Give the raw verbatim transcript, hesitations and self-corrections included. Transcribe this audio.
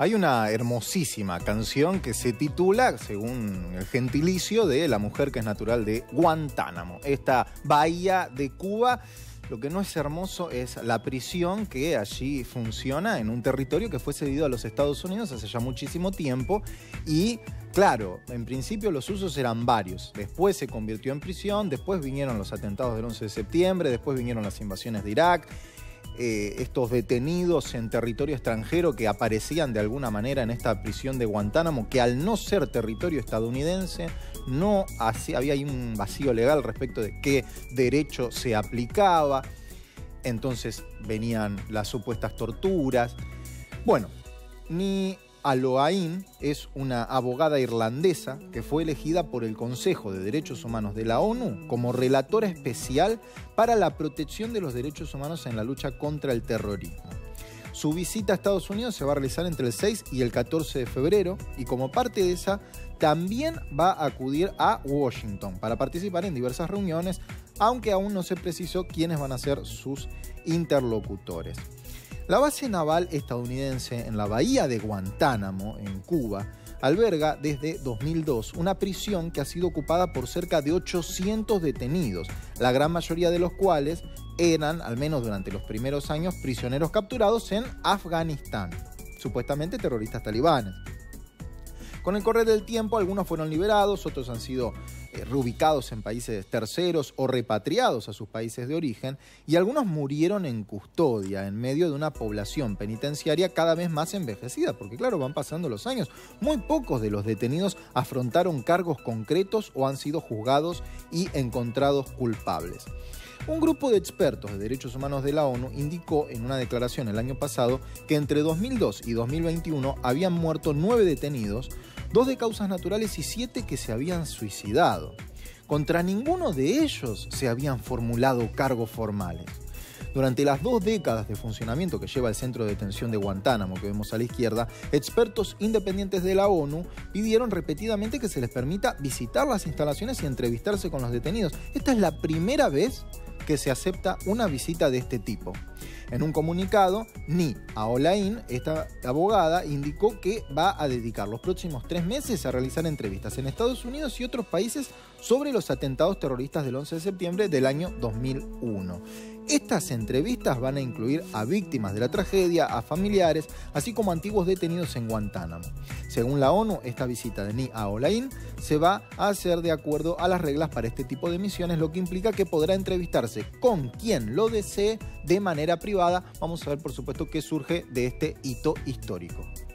Hay una hermosísima canción que se titula, según el gentilicio, de la mujer que es natural de Guantánamo, esta bahía de Cuba. Lo que no es hermoso es la prisión que allí funciona en un territorio que fue cedido a los Estados Unidos hace ya muchísimo tiempo y, claro, en principio los usos eran varios. Después se convirtió en prisión, después vinieron los atentados del once de septiembre, después vinieron las invasiones de Irak. Eh, estos detenidos en territorio extranjero que aparecían de alguna manera en esta prisión de Guantánamo, que al no ser territorio estadounidense, no hacía, había ahí un vacío legal respecto de qué derecho se aplicaba. Entonces venían las supuestas torturas. Bueno, ni Alohain es una abogada irlandesa que fue elegida por el Consejo de Derechos Humanos de la ONU como relatora especial para la protección de los derechos humanos en la lucha contra el terrorismo. Su visita a Estados Unidos se va a realizar entre el seis y el catorce de febrero y como parte de esa también va a acudir a Washington para participar en diversas reuniones, aunque aún no se precisó quiénes van a ser sus interlocutores. La base naval estadounidense en la bahía de Guantánamo, en Cuba, alberga desde dos mil dos una prisión que ha sido ocupada por cerca de ochocientos detenidos, la gran mayoría de los cuales eran, al menos durante los primeros años, prisioneros capturados en Afganistán, supuestamente terroristas talibanes. Con el correr del tiempo, algunos fueron liberados, otros han sido eh, reubicados en países terceros o repatriados a sus países de origen, y algunos murieron en custodia, en medio de una población penitenciaria cada vez más envejecida, porque claro, van pasando los años. Muy pocos de los detenidos afrontaron cargos concretos o han sido juzgados y encontrados culpables. Un grupo de expertos de derechos humanos de la ONU indicó en una declaración el año pasado que entre dos mil dos y dos mil veintiuno habían muerto nueve detenidos, dos de causas naturales y siete que se habían suicidado. Contra ninguno de ellos se habían formulado cargos formales. Durante las dos décadas de funcionamiento que lleva el centro de detención de Guantánamo, que vemos a la izquierda, expertos independientes de la ONU pidieron repetidamente que se les permita visitar las instalaciones y entrevistarse con los detenidos. Esta es la primera vez que se acepta una visita de este tipo. En un comunicado, Ni Alohain, esta abogada, indicó que va a dedicar los próximos tres meses a realizar entrevistas en Estados Unidos y otros países sobre los atentados terroristas del once de septiembre del año dos mil uno. Estas entrevistas van a incluir a víctimas de la tragedia, a familiares, así como a antiguos detenidos en Guantánamo. Según la ONU, esta visita de Ni Alohain se va a hacer de acuerdo a las reglas para este tipo de misiones, lo que implica que podrá entrevistarse con quien lo desee de manera privada. Vamos a ver, por supuesto, qué surge de este hito histórico.